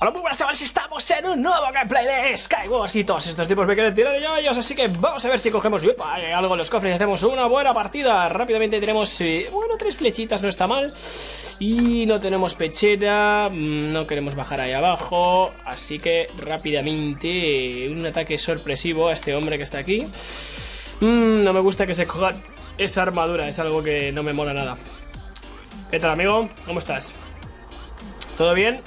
Hola, muy buenas chavales, estamos en un nuevo gameplay de Skywars y todos estos tipos me quieren tirar de ellos, así que vamos a ver si cogemos algo en los cofres y hacemos una buena partida. Rápidamente tenemos, bueno, 3 flechitas, no está mal. Y no tenemos pechera, no queremos bajar ahí abajo, así que rápidamente un ataque sorpresivo a este hombre que está aquí. No me gusta que se coja esa armadura, es algo que no me mola nada. ¿Qué tal, amigo? ¿Cómo estás? ¿Todo bien?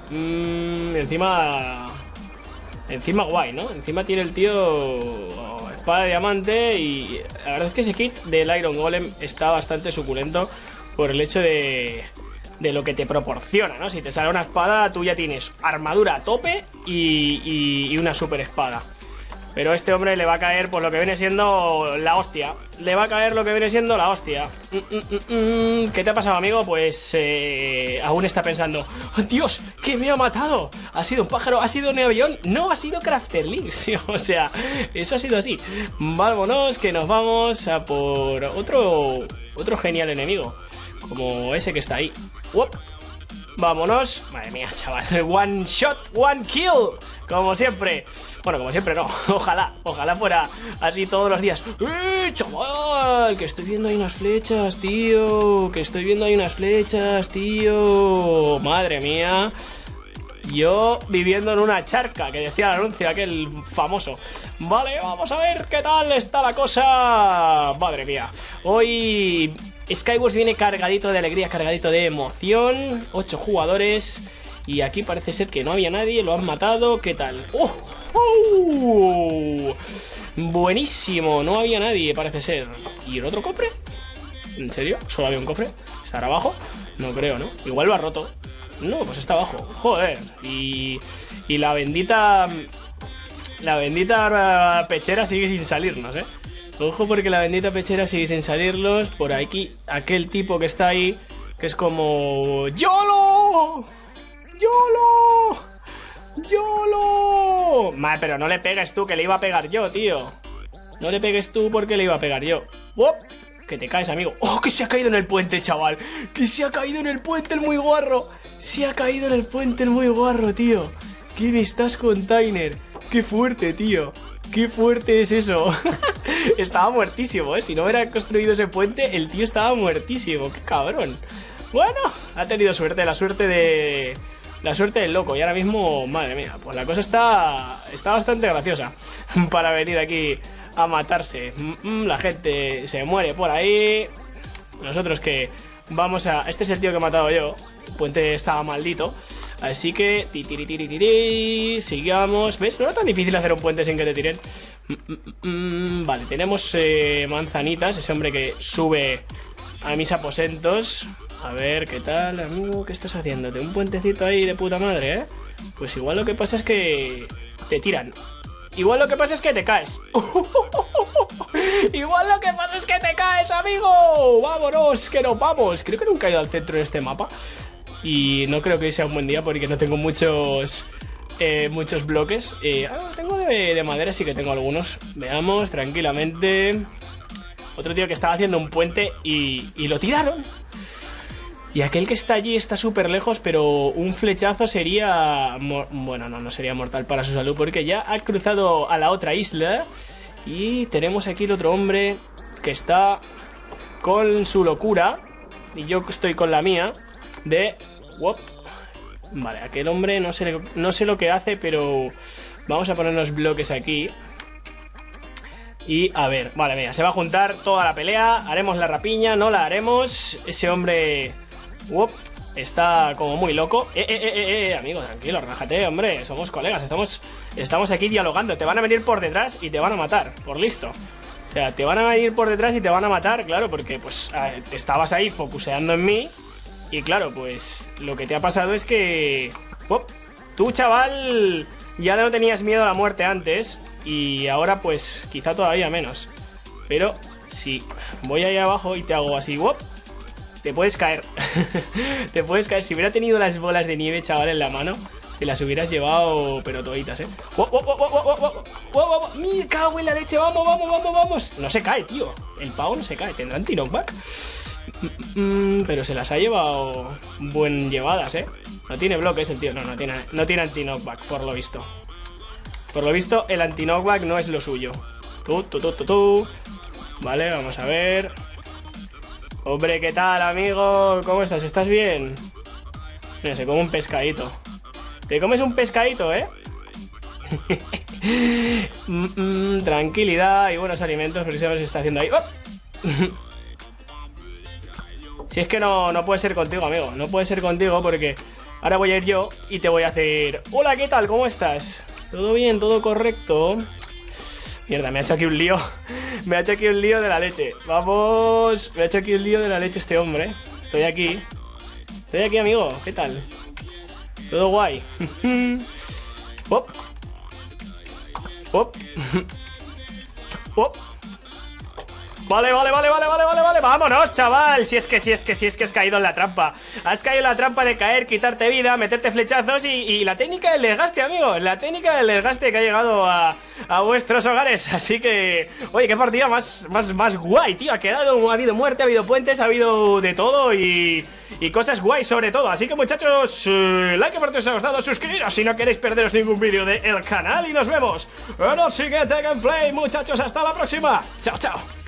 Encima guay, ¿no? Encima tiene el tío espada de diamante. Y la verdad es que ese kit del Iron Golem está bastante suculento por el hecho de lo que te proporciona, ¿no? Si te sale una espada, tú ya tienes armadura a tope y una super espada. Pero a este hombre le va a caer por lo que viene siendo la hostia. Le va a caer lo que viene siendo la hostia. ¿Qué te ha pasado, amigo? Pues aún está pensando: ¡oh, Dios! ¿Qué me ha matado? ¿Ha sido un pájaro? ¿Ha sido un avión? No, ha sido Crafterlings, tío. O sea, eso ha sido así. Vámonos, que nos vamos a por otro genial enemigo, como ese que está ahí. ¡Uop! Vámonos. Madre mía, chaval. One shot, one kill. Como siempre. Bueno, como siempre no. Ojalá fuera así todos los días. Chaval! Que estoy viendo ahí unas flechas, tío. Madre mía. Yo viviendo en una charca, que decía el anuncio aquel famoso. Vale, vamos a ver qué tal está la cosa. Madre mía. Hoy Skywars viene cargadito de alegría, cargadito de emoción. 8 jugadores. Y aquí parece ser que no había nadie, lo han matado. ¿Qué tal? ¡Oh! ¡Oh! Buenísimo, no había nadie, parece ser. ¿Y el otro cofre? ¿En serio? ¿Solo había un cofre? ¿Estará abajo? No creo, ¿no? Igual lo ha roto. No, pues está abajo. Joder. Y la bendita pechera sigue sin salirnos, ¿eh? Ojo, porque la bendita pechera sigue sin salirnos. Por aquí, aquel tipo que está ahí, que es como... ¡YOLO! Madre, pero no le pegues tú, que le iba a pegar yo, tío. No le pegues tú porque le iba a pegar yo. ¡Wop! Que te caes, amigo. ¡Oh, que se ha caído en el puente, chaval! ¡Que se ha caído en el puente el muy guarro! Se ha caído en el puente el muy guarro, tío. ¿Qué me estás container? ¡Qué fuerte, tío! ¡Qué fuerte es eso! Estaba muertísimo, ¿eh? Si no hubiera construido ese puente, el tío estaba muertísimo. ¡Qué cabrón! Bueno, ha tenido suerte, la suerte del loco. Y ahora mismo, madre mía, pues la cosa está bastante graciosa para venir aquí a matarse. La gente se muere por ahí. Nosotros que vamos a... Este es el tío que he matado yo. El puente estaba maldito. Así que... sigamos. ¿Ves? No era tan difícil hacer un puente sin que te tiren. Vale, tenemos manzanitas. Ese hombre que sube a mis aposentos. A ver, ¿qué tal, amigo? ¿Qué estás haciéndote? Un puentecito ahí de puta madre, ¿eh? Pues igual lo que pasa es que te tiran. Igual lo que pasa es que te caes. Igual lo que pasa es que te caes, amigo. Vámonos, que nos vamos. Creo que nunca he ido al centro en este mapa. Y no creo que hoy sea un buen día porque no tengo muchos bloques. Tengo de madera, sí que tengo algunos. Veamos, tranquilamente. Otro tío que estaba haciendo un puente y lo tiraron. Y aquel que está allí está súper lejos, pero un flechazo sería... Bueno, no sería mortal para su salud, porque ya ha cruzado a la otra isla. Y tenemos aquí el otro hombre que está con su locura. Y yo estoy con la mía de... Wop. Vale, aquel hombre no sé lo que hace, pero vamos a ponernos bloques aquí. Y a ver, vale, mira, se va a juntar toda la pelea. Haremos la rapiña, no la haremos. Ese hombre... Uop, está como muy loco. Amigo, tranquilo, relájate, hombre. Somos colegas, estamos aquí dialogando. Te van a venir por detrás y te van a matar, por listo. O sea, te van a venir por detrás y te van a matar, claro, porque pues te estabas ahí focuseando en mí. Y claro, pues lo que te ha pasado es que... Uop, tú, chaval, ya no tenías miedo a la muerte antes. Y ahora pues quizá todavía menos. Pero si voy ahí abajo y te hago así, uop, te puedes caer. Te puedes caer. Si hubiera tenido las bolas de nieve, chaval, en la mano, te las hubieras llevado, pero toditas, ¿eh? ¡Me cago en la leche! ¡Vamos! No se cae, tío. El pavo no se cae. ¿Tendrán knockback? Pero se las ha llevado buen llevadas, ¿eh? No tiene bloques el tío. No tiene anti-knockback, por lo visto. Por lo visto, el anti-knockback no es lo suyo. Tú. Vale, vamos a ver. Hombre, ¿qué tal, amigo? ¿Cómo estás? ¿Estás bien? Mira, se come un pescadito. Te comes un pescadito, ¿eh? Tranquilidad y buenos alimentos. Pero si se está haciendo ahí. ¡Oh! Si es que no puede ser contigo, amigo. No puede ser contigo porque ahora voy a ir yo y te voy a hacer... Hola, ¿qué tal? ¿Cómo estás? ¿Todo bien? ¿Todo correcto? Mierda, me ha hecho aquí un lío. Me ha hecho aquí un lío de la leche. Vamos. Me ha hecho aquí un lío de la leche este hombre. Estoy aquí, amigo. ¿Qué tal? Todo guay. Pop. Pop. Pop. Vale. Vámonos, chaval. Si es que has caído en la trampa. Has caído en la trampa de caer, quitarte vida, meterte flechazos y la técnica del desgaste, amigo. La técnica del desgaste que ha llegado a vuestros hogares. Así que, oye, qué partida más guay, tío. Ha habido muerte, ha habido puentes, ha habido de todo y cosas guay sobre todo. Así que, muchachos, like por si os ha gustado, suscribiros si no queréis perderos ningún vídeo del canal y nos vemos en el siguiente gameplay, muchachos. Hasta la próxima. Chao.